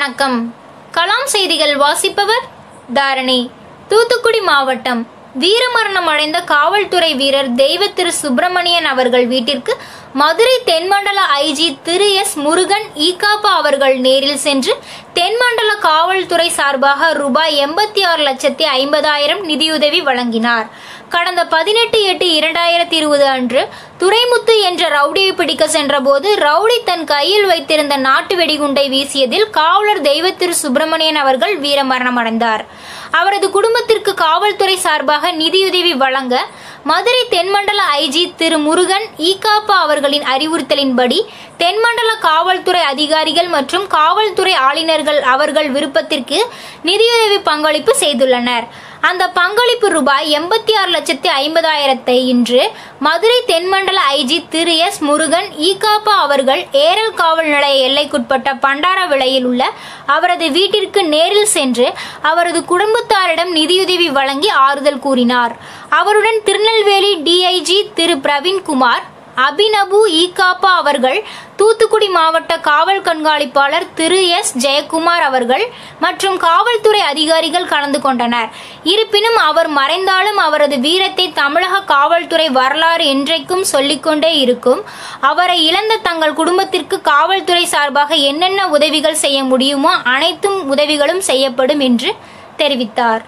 வணக்கம். கலாம் செய்திகள் வாசிப்பவர் தாரணி. தூத்துக்குடி மாவட்டம் வீரமரணம் அடைந்த காவல்துறை வீரர் தெய்வ திரு சுப்பிரமணியன் அவர்கள் வீட்டிற்கு மதுரை தென்மண்டல ஐஜி திரு எஸ் முருகன் ஈகாப்பா அவர்கள் நேரில் சென்று தென்மண்டல காவல்துறை சார்பாக ரூபாய் 86,50,000 நிதியுதவி வழங்கினார். கடந்த 18/8/2020 அன்று துரைமுத்து என்ற ரவுடியை பிடிக்க சென்றபோது ரவுடி தன் கையில் வைத்திருந்த நாட்டு வெடிகுண்டை வீசியதில் காவலர் தெய்வ திரு சுப்பிரமணியன் அவர்கள் வீரமரணம் அடைந்தார். அவரது குடும்பத்திற்கு காவல்துறை சார்பாக நிதியுதவி வழங்க மதுரை தென்மண்டல ஐஜி திரு முருகன் ஈகாப்பா அவர்களின் அறிவுறுத்தலின்படி தென்மண்டல காவல்துறை அதிகாரிகள் மற்றும் காவல்துறை ஆளுநர்கள் அவர்கள் விருப்பத்திற்கு நிதியுதவி பங்களிப்பு செய்துள்ளனர். அந்த பங்களிப்பு ரூபாய் 86,50,000 இன்று மதுரை தென்மண்டல ஐஜி திரு எஸ் முருகன் ஈகாப்பா அவர்கள் ஏரல் காவல் நிலைய எல்லைக்குட்பட்ட பண்டார விளையில் உள்ள அவரது வீட்டிற்கு நேரில் சென்று அவரது குடும்பத்தாரிடம் நிதியுதவி வழங்கி ஆறுதல் கூறினார். அவருடன் திருநெல்வேலி டிஐஜி திரு பிரவீன்குமார், அபினபு ஈகாப்பா அவர்கள், தூத்துக்குடி மாவட்ட காவல் கண்காணிப்பாளர் திரு எஸ் ஜெயக்குமார் அவர்கள் மற்றும் காவல்துறை அதிகாரிகள் கலந்து கொண்டனர். இருப்பினும் அவர் மறைந்தாலும் அவரது வீரத்தை தமிழக காவல்துறை வரலாறு என்றைக்கும் சொல்லிக்கொண்டே இருக்கும். அவரை இழந்த தங்கள் குடும்பத்திற்கு காவல்துறை சார்பாக என்னென்ன உதவிகள் செய்ய முடியுமோ அனைத்தும் உதவிகளும் செய்யப்படும் என்று தெரிவித்தார்.